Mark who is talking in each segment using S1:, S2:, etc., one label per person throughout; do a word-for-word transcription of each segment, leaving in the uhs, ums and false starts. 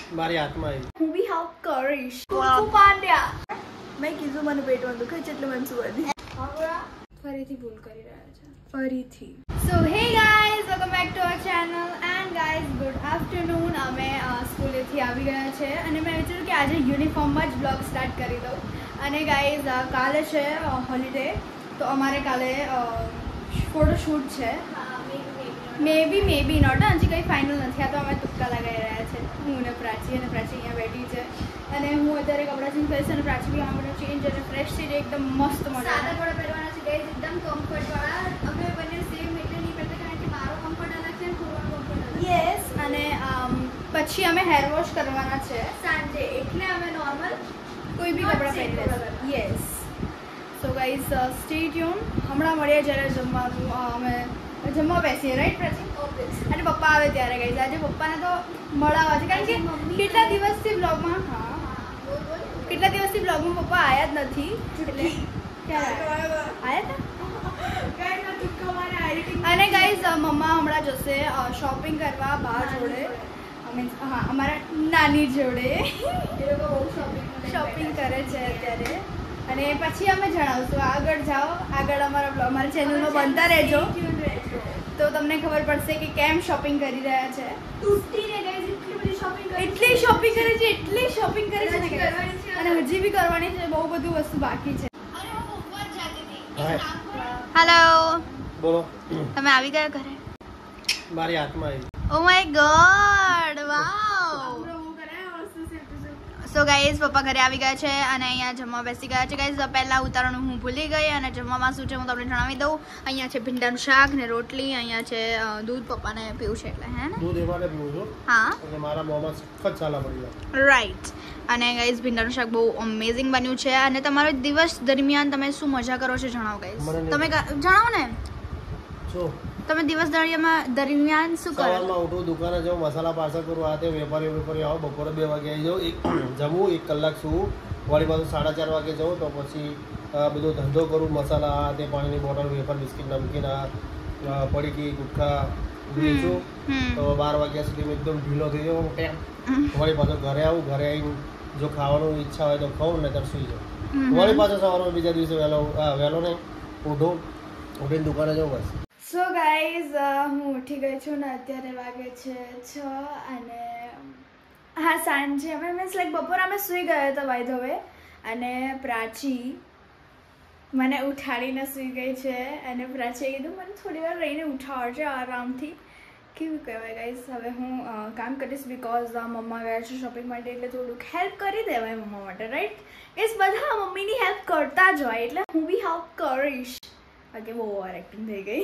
S1: મારી હાથમાં આવી
S2: હું બી હેલ્પ કરીશ કુકુ પાંડ્યા મેં કીધું મને પેટમાં દુખે છે એટલે મને સુવા દી ફરીથી ભૂલ કરી રહ્યા છે ફરીથી so hey guys welcome back to our channel and guys good afternoon અમે સ્કૂલેથી આવી ગયા છે અને મેં વિચાર્યું કે આજે યુનિફોર્મમાં જ બ્લોગ સ્ટાર્ટ કરી દઉં અને ગાઈઝ કાલે છે હોલિડે તો અમારે કાલે ફોટોશૂટ છે મે બી મે બી નોટ હજી કંઈ ફાઇનલ નથી આ તો અમે તુક્કા લગાવી રહ્યા છે હું ને પ્રાચી અને પ્રાચી અહીંયા બેઠી છે અને હું અત્યારે કપડાં ચેન્જ કરીશ અને પ્રાચી બી આમાં ચેન્જ અને ફ્રેશ થઈ જાય એકદમ મસ્ત મળે સાદા કપડાં પહેરવાના છે ગાઈઝ એકદમ કમ્ફર્ટવાળા અમે બંને સેમ એટલે નહીં પહેરતા કારણ કે મારો કમ્ફર્ટ અલગ છે અને થોડો કમ્ફર્ટ અલગ યસ અને પછી અમે હેર વોશ કરવાના છે સાંજે એટલે અમે નોર્મલ કોઈ બી કપડાં પહેરી લઈશું yes so guys stay tune હમણાં મળીએ જ્યારે જમવાનું અમે જમવા બેસીએ રાઈટ પ્રાચી અને પપ્પા આવે ત્યારે ગઈ આજે પપ્પાને તો મળાવવા છે કારણ કે કેટલા દિવસથી બ્લોગમાં હા કેટલા દિવસથી બ્લોગમાં પપ્પા આવ્યા જ નથી એટલે આવ્યા હતા અને ગાઈઝ મમ્મા હમણાં જશે શોપિંગ કરવા બહાર જોડે હા અમારા નાની જોડે એ લોકો બહુ શોપિંગ શોપિંગ કરે છે અત્યારે અને પછી અમે જણાવશું આગળ જાઓ આગળ અમારા અમારા ચેનલમાં બનતા રહેજો તો તમને ખબર પડશે કે કેમ શોપિંગ કરી રહ્યા છે તૂટીને ગાઈઝ એટલી બધી શોપિંગ કરી એટલી શોપિંગ કરે છે એટલી શોપિંગ કરે છે ને કરવાની છે અને હજી બી કરવાની છે બહુ બધું વસ્તુ બાકી છે અરે હું ઉપર જતી હતી હેલો
S1: બોલો
S2: તમે આવી ગયા ઘરે
S1: મારી હાથમાં આવી
S2: oh my God wow so guys પપ્પા ઘરે આવી ગયા છે અને અહીંયા જમવા બેસી ગયા છે ગાઈઝ પહેલાં ઉતારવાનું હું ભૂલી ગઈ અને જમવામાં શું છે હું તમને જણાવી દઉં અહીંયા છે ભીંડાનું શાક ને રોટલી અહીંયા છે દૂધ પપ્પાને પીવું છે એટલે હે ને
S1: દૂધ એમાં પીવું છું
S2: હા
S1: એટલે મારા મોંમાં સખત ચાલા પડી જાય
S2: રાઈટ અને ગાઈઝ ભીંડાનું શાક બહુ અમેઝિંગ બન્યું છે અને તમારો દિવસ દરમિયાન તમે શું મજા કરો છો જણાવો ગાઈઝ તમે જણાવો ને
S1: શું
S2: તમે દિવસ દરમિયાન દરમિયાન શું કરો
S1: સવારમાં ઉઠું દુકાને જાઉં મસાલા પાર્સલ કરું આ તે વેપારી વેપારી આવો બપોરે બે વાગે આવી જાઉં એક જમું એક કલાક સુવું વળી પાછું સાડા ચાર વાગે જાઉં તો પછી બધો ધંધો કરું મસાલા આ તે પાણીની બોટલ વેફર બિસ્કિટ નમકીન પડીકી ગુટખા વેચું તો બાર વાગ્યા સુધી એકદમ ઢીલો થઈ જાઉં ટેમ વળી પાછો ઘરે આવું ઘરે આવીને જો ખાવાનું ઈચ્છા હોય તો ખાઉં ને ત્યારે સુઈ જાઉં વળી પાછો સવારમાં બીજા દિવસે વહેલો વહેલો નહીં ઉઠું ઉઠીને દુકાને જાઉં બસ
S2: સો ગાઈઝ હું ઉઠી ગઈ છું ને અત્યારે વાગે છે છ અને હા સાંજે અમે મીન્સ લાઈક બપોર અમે સૂઈ ગયા હતા બાય ધ વે અને પ્રાચી મને ઉઠાડીને સૂઈ ગઈ છે અને પ્રાચીએ કીધું મને થોડી વાર રહીને ઉઠાડજો આરામથી કેવું કહેવાય ગાઈઝ હવે હું કામ કરીશ બિકોઝ મમ્મા ગયા છે શોપિંગ માટે એટલે થોડુંક હેલ્પ કરી દેવાય મમ્મા માટે રાઈટ ગાઈઝ બધા મમ્મીની હેલ્પ કરતા જ હોય એટલે હું બી હેલ્પ કરીશ ઓકે બહુ ઓવર એક્ટિંગ થઈ ગઈ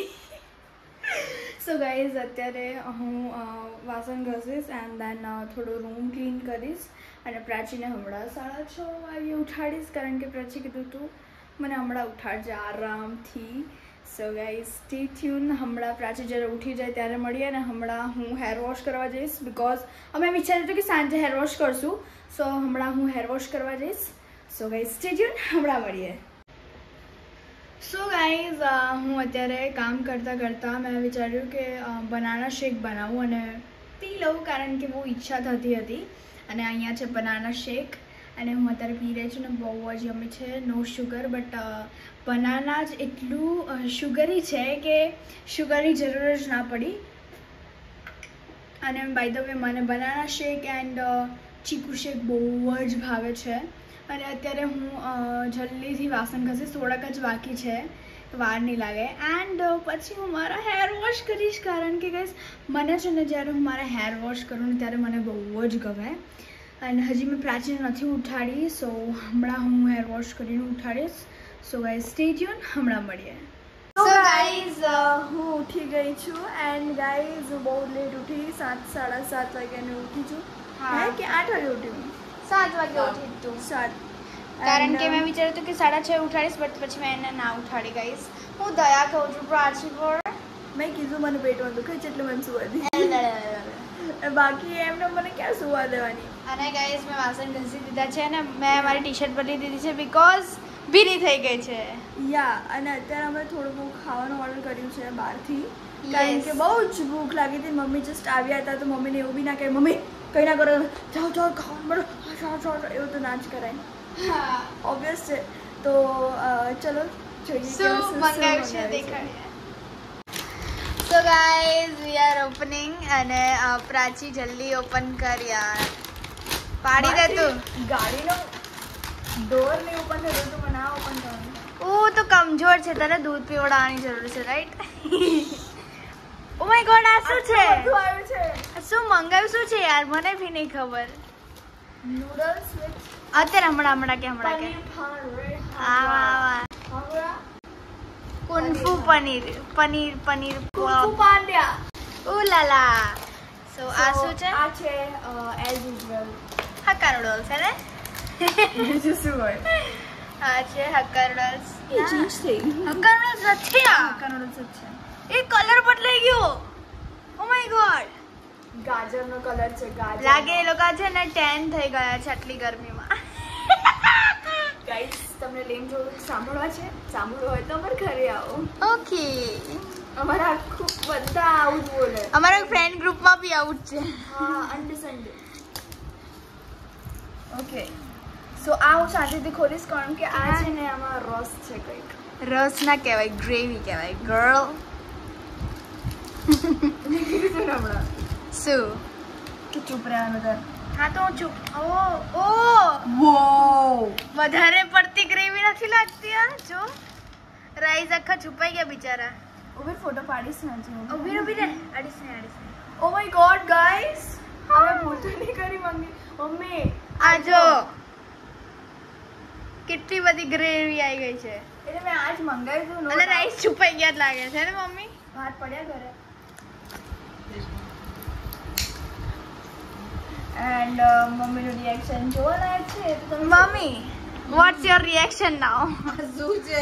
S2: સો ગાઈઝ અત્યારે હું વાસણ ઘસીશ એન્ડ દેન થોડું રૂમ ક્લીન કરીશ અને પ્રાચીને હમણાં સાડા છ વાગે ઉઠાડીશ કારણ કે પ્રાચી કીધું તું મને હમણાં ઉઠાડજે આરામથી સો ગાઈઝ સ્ટે ટ્યુન હમણાં પ્રાચી જ્યારે ઉઠી જાય ત્યારે મળીએ અને હમણાં હું હેર વોશ કરવા જઈશ બિકોઝ અમે વિચાર્યું હતું કે સાંજે હેર વોશ કરશું સો હમણાં હું હેર વોશ કરવા જઈશ સો ગાઈઝ સ્ટે ટ્યુન હમણાં મળીએ સો ગાઈઝ હું અત્યારે કામ કરતાં કરતાં મેં વિચાર્યું કે બનાના શેક બનાવું અને પી લઉં કારણ કે બહુ ઈચ્છા થતી હતી અને અહીંયા છે બનાના શેક અને હું અત્યારે પી રહી છું ને બહુ જ યમી છે નો શુગર બટ બનાના જ એટલું શુગરી છે કે શુગરની જરૂર જ ના પડી અને બાય ધ વે મને બનાના શેક એન્ડ ચીકુ શેક બહુ જ ભાવે છે અને અત્યારે હું જલ્દીથી વાસણ ઘસીશ થોડાક જ બાકી છે વાર નહીં લાગે એન્ડ પછી હું મારા હેર વોશ કરીશ કારણ કે ગાઈઝ મને છે ને જ્યારે હું મારા હેર વોશ કરું ને ત્યારે મને બહુ જ ગમે અને હજી મેં પ્રાચીને નથી ઉઠાડી સો હમણાં હું હેર વોશ કરીને ઉઠાડીશ સો ગાઈઝ સ્ટે ટ્યુન હમણાં મળીએ સો ગાઈઝ હું ઉઠી ગઈ છું એન્ડ ગાઈઝ હું બહુ લેટ ઉઠી સાત સાડા સાત વાગ્યાને ઉઠી છું હા કે આઠ વાગે ઉઠી હું સાત વાગે ઉઠી તું સાત કારણ કે મેં વિચાર્યું હતું કે સાડા છ ઉઠાડીશ બટ પછી મેં એને ના ઉઠાડી ગઈશ હું દયા કહું છું પ્રાચી પર મેં કીધું મને પેટમાં દુખે છે એટલે મને સુવા દી બાકી એમને મને ક્યાં સુવા દેવાની અને ગાઈસ મેં વાસણ ઘસી દીધા છે અને મેં મારી ટી શર્ટ બદલી દીધી છે બિકોઝ ભીની થઈ ગઈ છે યા અને અત્યારે અમે થોડું બહુ ખાવાનું ઓર્ડર કર્યું છે બહારથી કારણ કે બહુ જ ભૂખ લાગી હતી મમ્મી જસ્ટ આવ્યા હતા તો મમ્મીને એવું બી ના કહે મમ્મી કઈ ના કરો જાઓ જાઓ ખાવા મળો જાઓ જાઓ એવું તો ના જ કરાય હા ઓબ્વિયસ છે તો ચલો જોઈએ
S3: શું મંગાવ્યું છે દેખાડીએ so guys we are opening અને પ્રાચી જલ્દી ઓપન કર યાર પાડી દે તું
S2: ગાડીનો ડોર ને ઓપન થયો તો મને આ ઓપન કરવાનું
S3: ઓ તો કમજોર છે તારે દૂધ પીવડાવવાની જરૂર છે રાઈટ ઓ માય ગોડ આ શું છે
S2: આવ્યું છે
S3: શું મંગાવ્યું શું છે યાર મને બી નહીં ખબર
S2: નૂડલ્સ વિથ
S3: અત્યારે હમણાં હમણાં કે હમણાં કે આ વાહ વાહ કુનફુ પનીર પનીર પનીર
S2: પાંડ્યા
S3: ઓ લાલા સો આ શું છે
S2: આ છે એઝ યુઝ્યુઅલ
S3: હક્કા નૂડલ્સ છે ને
S2: બીજું શું હોય
S3: આ છે હક્કા નૂડલ્સ
S2: એ ચેન્જ થઈ
S3: હક્કા નૂડલ્સ નથી આ
S2: હક્કા નૂડલ્સ જ છે
S3: એ કલર બદલાઈ ગયો ઓ માય ગોડ
S2: ગાજરનો કલર છે ગાજર
S3: લાગે એ લોકો છે ને ટેન થઈ ગયા છે આટલી ગરમીમાં
S2: ગાઈસ તમને લેમ જોડું સાંભળવા છે સાંભળવું હોય તો અમારે ઘરે આવો
S3: ઓકે
S2: અમારા આખું બધા આવું જ બોલે
S3: અમારા ફ્રેન્ડ ગ્રુપમાં બી આવું જ છે
S2: હા અન્ડરસ્ટેન્ડ ઓકે સો આ હું શાંતિથી ખોલીશ કારણ કે આ છે ને આમાં રસ છે કંઈક
S3: રસ ના કહેવાય ગ્રેવી કહેવાય ગર્લ
S2: હમણાં
S3: શું
S2: કે ચૂપ રહેવાનું તાર
S3: હા તો હું ચૂપ ઓ ઓ
S2: વો
S3: વધારે પડતી ગ્રેવી નથી લાગતી આ જો રાઈસ આખા છુપાઈ ગયા બિચારા
S2: ઉભી ફોટો પાડીશ ને હજી
S3: ઉભી ઉભી રે અડીસ ને અડીસ ને
S2: ઓ માય ગોડ ગાઈસ હવે ભૂલ તો નહીં કરી મમ્મી મમ્મી
S3: આ જો કેટલી બધી ગ્રેવી આવી ગઈ છે
S2: એટલે મેં આજ મંગાવ્યું હતું
S3: અને રાઈસ છુપાઈ ગયા જ લાગે છે ને મમ્મી
S2: ભાત પડ્યા ઘરે એન્ડ મમ્મીનું રિએક્શન જોવા લાયક છે તો તમે
S3: મમ્મી વોટ્સ યોર રિએક્શન નાઉ
S4: શું છે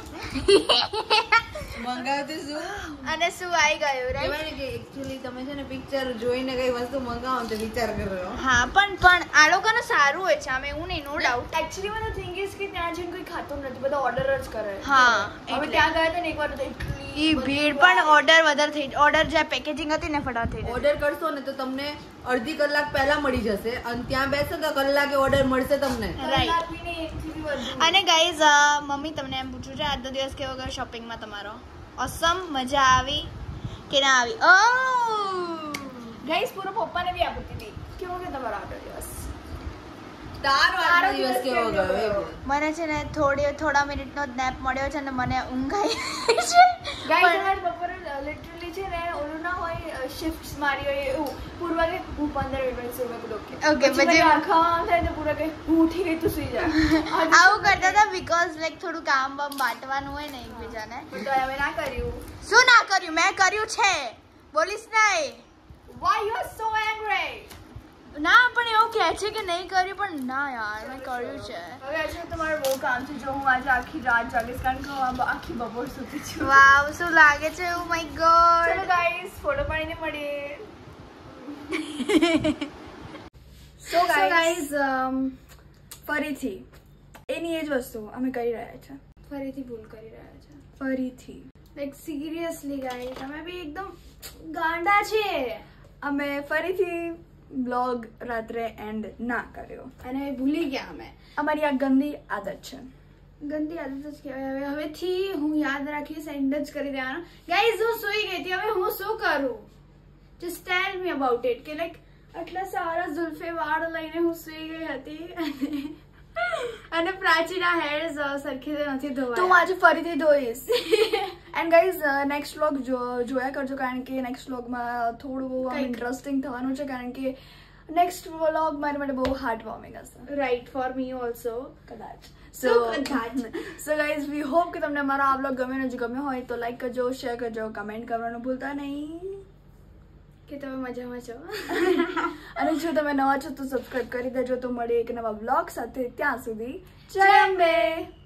S4: મંગાવતી શું
S3: અને શું આવી ગયું રાઈટ
S4: કહેવાય ને કે એકચ્યુઅલી તમે છે ને પિક્ચર જોઈને કઈ વસ્તુ મંગાવો તો વિચાર કરો
S3: હા પણ પણ આ લોકોનું સારું હોય છે આમે એવું નહીં નો ડાઉટ
S2: એકચ્યુઅલી મને થિંગ ઇઝ કે ત્યાં જઈને કોઈ ખાતું નથી બધા ઓર્ડર જ કરે
S3: હા
S2: હવે
S3: એટલે
S2: ત્યાં ગયા હતા ને એકવાર તો એટલી
S3: ઈ ભીડ પણ ઓર્ડર વધારે થઈ ઓર્ડર જે પેકેજિંગ હતી ને ફટાફટ થઈ
S4: ઓર્ડર કરશો ને તો તમને અડધી કલાક પહેલા મળી જશે અને ત્યાં બેસો તો કલાકે ઓર્ડર મળશે તમને
S3: રાઈટ
S2: કલાક બી નહીં, એકથી બી વધુ.
S3: અને ગાઈઝ મમ્મી તમને એમ પૂછું છે આજનો દિવસ કેવો ગયો શોપિંગમાં તમારો ઓસમ મજા આવી કે ના આવી ઓ
S2: ગાઈસ પૂરો પપ્પાને બી આપી દીધી કેવો કે તમારો આગળ દિવસ
S4: તારો આજનો દિવસ કેવો ગયો એ બોલ.
S3: મને છે ને થોડી થોડા મિનિટનો નેપ મળ્યો છે અને મને ઊંઘ આવી છે
S2: ગાઈસ અમારે બપોરે લિટરલી છે ને ઓલું ના હોય શિફ્ટ્સ મારી હોય એવું પૂર્વા કે હું પંદર મિનિટ સુઈ ગયો ઓકે
S3: Okay,
S2: પછી
S3: પછી-
S2: આખા થાય તો પૂરા કે હું ઉઠી ગઈ તું સુઈ જા
S3: આવું કરતા હતા બીકોઝ લાઈક થોડું કામ બામ બાંટવાનું હોય ને એકબીજાને
S2: પણ તો હવે ના કર્યું
S3: શું ના કર્યું મેં કર્યું છે બોલીશ નહીં
S2: why you are so angry
S3: ના પણ એવું કહે છે કે નહીં કર્યું પણ ના યાર મેં કર્યું છે
S2: હવે આજે તમારે બહુ કામ છે જો હું આજે આખી રાત જાગીશ કારણ કે હું આ આખી બપોર સુધી છું
S3: વાવ શું લાગે છે ઓ માય
S2: ચલો
S3: ગોડ
S2: ગાઈસ ફોટો પાડીને મળીએ સો
S3: So guys,
S2: ગાઈસ ફરીથી એની એ જ વસ્તુ અમે કરી રહ્યા છે ફરીથી ભૂલ કરી રહ્યા છે ફરીથી લાઈક સિરિયસલી ગાઈસ અમે બી એકદમ ગાંડા છે અમે ફરીથી બ્લોગ રાત્રે એન્ડ ના કર્યો અને ભૂલી ગયા અમે અમારી આ ગંદી આદત છે ગંદી આદત જ કહેવાય હવે હવેથી હું યાદ રાખીશ એન્ડ જ કરી દેવાનું ગાઈઝ હું સૂઈ ગઈ હતી હવે હું શું કરું just tell me about it કે લાઈક આટલા સારા ઝુલ્ફે વાળ લઈને હું સૂઈ ગઈ હતી અને અને પ્રાચીના હેર્સ સરખી રીતે નથી ધોવાયા તો હું આજે ફરીથી ધોઈશ એન્ડ ગાઈઝ નેક્સ્ટ વ્લોગ જોયા કરજો કારણ કે નેક્સ્ટ વ્લોગમાં થોડું બહુ ઇન્ટરેસ્ટિંગ થવાનું છે કારણ કે નેક્સ્ટ વ્લોગ મારી માટે બહુ હાર્ટ વોર્મિંગ હશે રાઈટ ફોર મી ઓલ્સો કદાચ so so guys we hope કે તમને અમારો આ વ્લોગ ગમ્યો ને જો ગમ્યો હોય તો લાઈક કરજો શેર કરજો કમેન્ટ કરવાનું ભૂલતા નહીં કે તમે મજામાં છો અને જો તમે નવા છો તો સબસ્ક્રાઇબ કરી દેજો તો મળીએ એક નવા વ્લોગ સાથે ત્યાં સુધી જય અંબે.